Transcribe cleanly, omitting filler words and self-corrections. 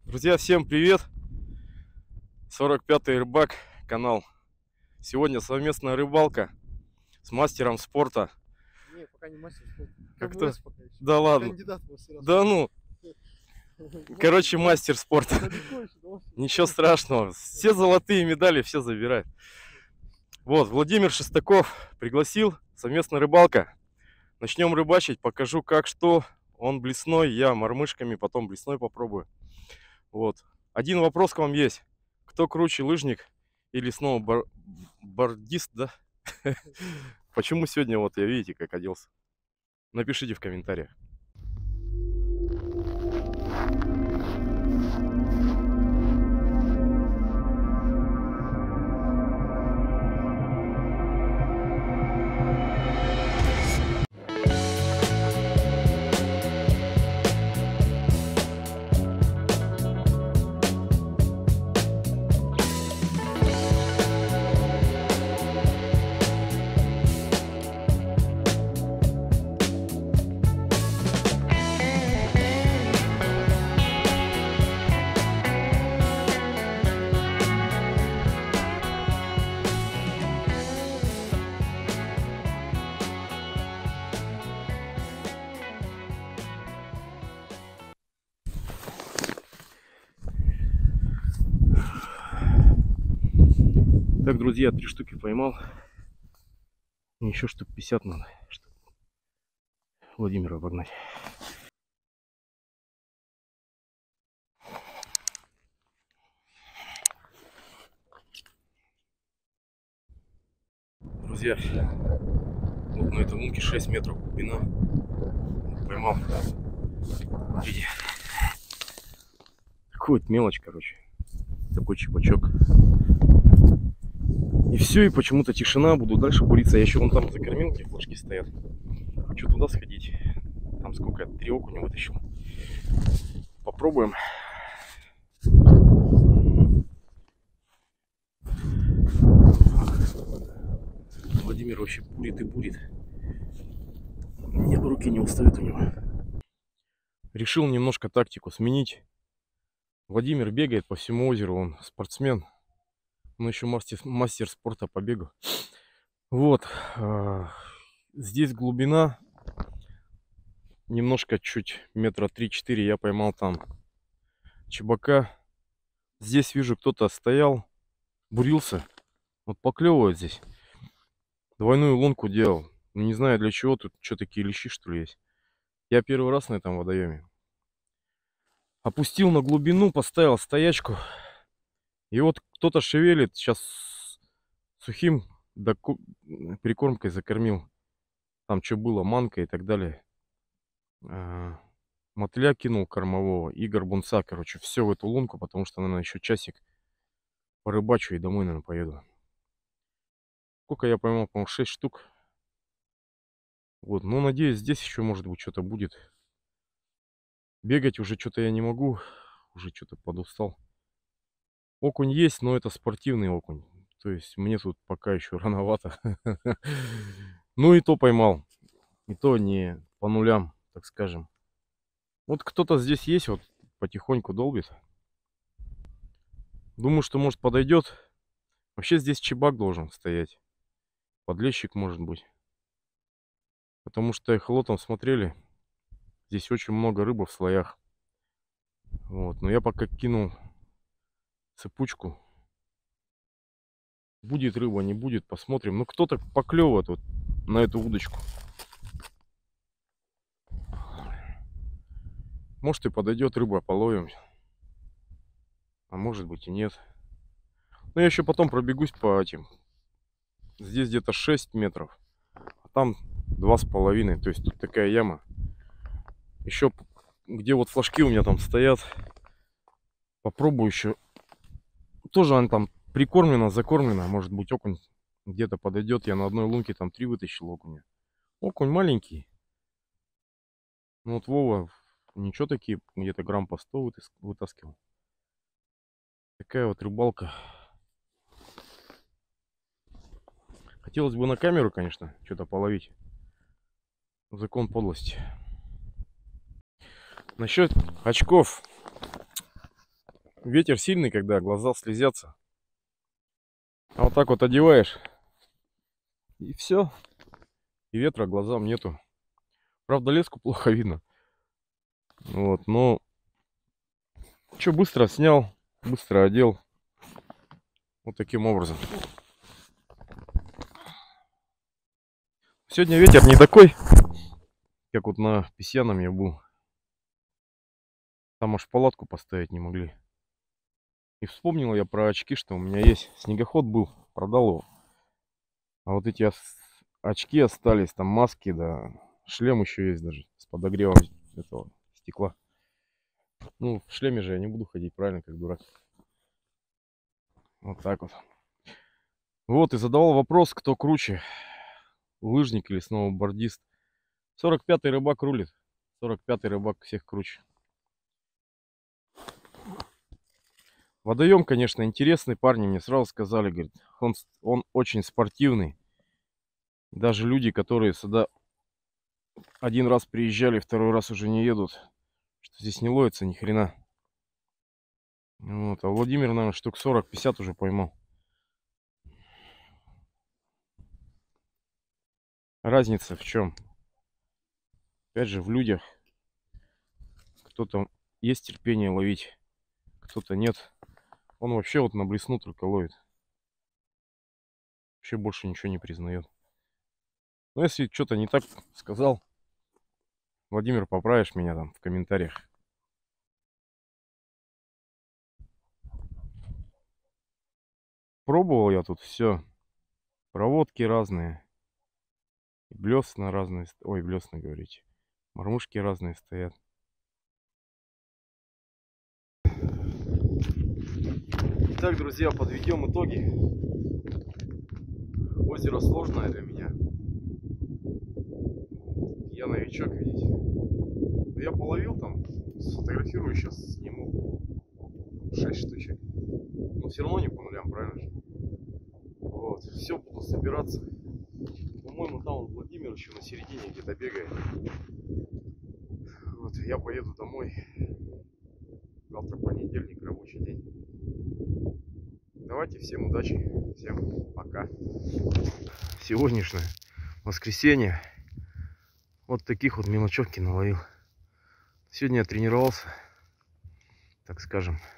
Друзья, всем привет! 45-й рыбак канал. Сегодня совместная рыбалка с мастером спорта. Не, пока не мастер спорта. Как-то... пока еще. Да ладно. Кандидат в мастера Да спорта. ну, короче, мастер спорта. Ничего страшного. Все золотые медали все забирают. Вот, Владимир Шестаков пригласил. Совместная рыбалка. Начнем рыбачить, покажу как что. Он блесной, я мормышками, потом блесной попробую. Вот. Один вопрос к вам есть. Кто круче, лыжник или сноубордист, да? Почему сегодня вот я, видите, как оделся? Напишите в комментариях. Так, друзья, 3 штуки поймал. Еще штук 50 надо, чтобы Владимира обогнать. Друзья, вот на этой лунке 6 метров глубина. Поймал. Смотрите. Такой вот мелочь, короче. Такой чебачок. И все, и почему-то тишина. Буду дальше буриться. Я еще вон там закормил, где флажки стоят. Хочу туда сходить. Там сколько я 3 окуня вытащил. Попробуем. Владимир вообще бурит и бурит. Мне руки не устают у него. Решил немножко тактику сменить. Владимир бегает по всему озеру. Он спортсмен. Он еще мастер спорта по бегу. Вот. Здесь глубина. Немножко чуть метра 3-4 я поймал там чебака. Здесь вижу, кто-то стоял, бурился. Вот поклевывает здесь. Двойную лунку делал. Ну, не знаю для чего. Тут что, такие лещи, что ли, есть? Я первый раз на этом водоеме. Опустил на глубину, поставил стоячку. И вот кто-то шевелит. Сейчас сухим прикормкой закормил. Там что было, манка и так далее. Мотыля кинул кормового и горбунца. Короче, все в эту лунку, потому что, наверное, еще часик порыбачу и домой, наверное, поеду. Сколько я поймал? По-моему, 6 штук. Вот, ну, надеюсь, здесь еще, может быть, что-то будет. Бегать уже что-то я не могу. Уже что-то подустал. Окунь есть, но это спортивный окунь. То есть мне тут пока еще рановато. Ну и то поймал. И то не по нулям, так скажем. Вот кто-то здесь есть, вот потихоньку долбит. Думаю, что может подойдет. Вообще здесь чебак должен стоять. Подлещик может быть. Потому что эхолотом смотрели. Здесь очень много рыбы в слоях. Вот. Но я пока кинул цепучку. Будет рыба, не будет, посмотрим. Ну кто-то поклевывает вот на эту удочку. Может и подойдет рыба, половим. А может быть и нет. Но я еще потом пробегусь по этим. Здесь где-то 6 метров. А там 2,5. То есть тут такая яма. Еще где вот флажки у меня там стоят. Попробую еще. Тоже она там прикормлена, закормлена. Может быть окунь где-то подойдет. Я на одной лунке там 3 вытащил окуня. Окунь маленький. Ну вот Вова ничего, такие где-то грамм по 100 вытаскивал. Такая вот рыбалка. Хотелось бы на камеру, конечно, что-то половить. Закон подлости. Насчет очков. ветер сильный, когда глаза слезятся. А вот так вот одеваешь, и все. И ветра глазам нету. Правда, леску плохо видно. Вот, но что, быстро снял, быстро одел. Вот таким образом. Сегодня ветер не такой, как вот на Песьяном я был. Там аж палатку поставить не могли. И вспомнил я про очки, что у меня есть. Снегоход был, продал его. А вот эти очки остались, там маски, да, шлем еще есть даже с подогревом этого стекла. Ну, в шлеме же я не буду ходить, правильно, как дурак. Вот так вот. Вот, и задавал вопрос, кто круче, лыжник или сноубордист. 45-й рыбак рулит. 45-й рыбак всех круче. Водоем, конечно, интересный. Парни мне сразу сказали, говорит, он очень спортивный. Даже люди, которые сюда один раз приезжали, второй раз уже не едут, что здесь не ловится ни хрена. Вот, а Владимир, наверное, штук 40-50 уже поймал. Разница в чем? Опять же, в людях. Кто-то есть терпение ловить, кто-то нет. Он вообще вот на блесну только ловит. Вообще больше ничего не признает. Но если что-то не так сказал, Владимир, поправишь меня там в комментариях. Пробовал я тут все. Проводки разные. Блесна разные. Ой, блесна говорите. Мормушки разные стоят. Итак, друзья, подведем итоги. Озеро сложное для меня. Я новичок, видите. Я половил там, сфотографирую, сейчас сниму 6 штучек. Но все равно не по нулям, правильно же? Вот, все, буду собираться. По-моему, там Владимир еще на середине где-то бегает. Вот, я поеду домой. Завтра понедельник, рабочий день. Давайте, всем удачи, всем пока. Сегодняшнее воскресенье. Вот таких вот мелочевки наловил. Сегодня я тренировался, так скажем,